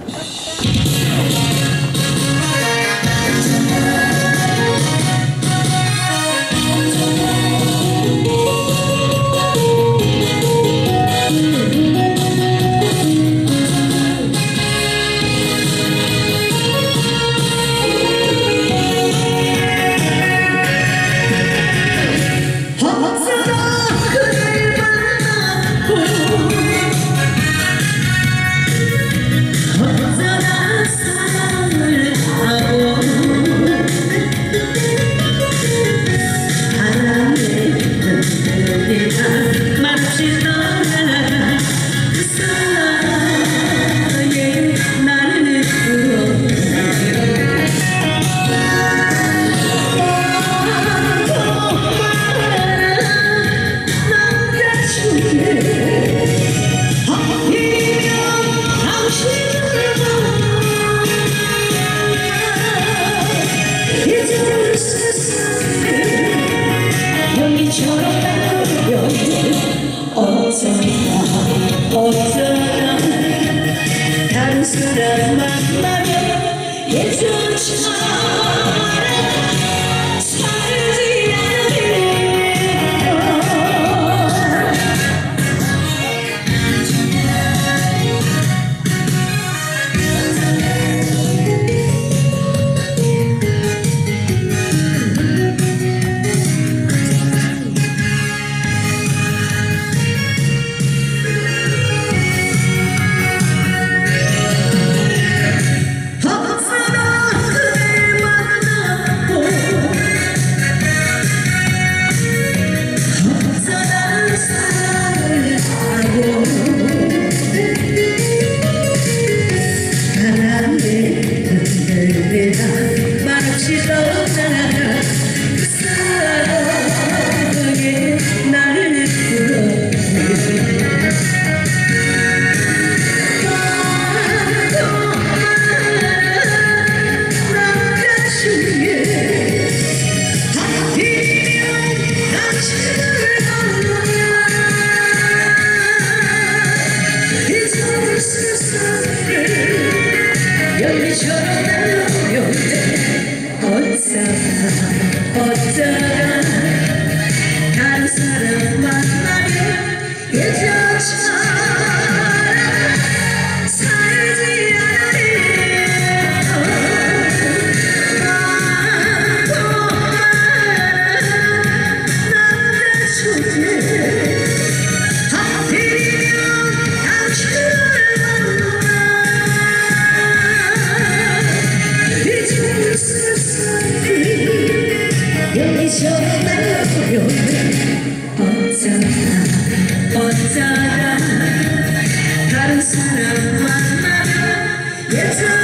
어쩌다 다른 사람 만나면 예전처럼 살지 않을까. 말없이 떠나가 그 사랑에 나를 풀어내 난 가슴에 하필이면 당신을 만나 잊을 세상을 열리처럼 어쩌다 다른 사람 만나면 예전처럼 살지 않으리라. 나도 남자 속에 하필이면 당신을 만나 잊을 세상을 여기저기 날려보려. 어쩌다 다른 사람 만나면 예전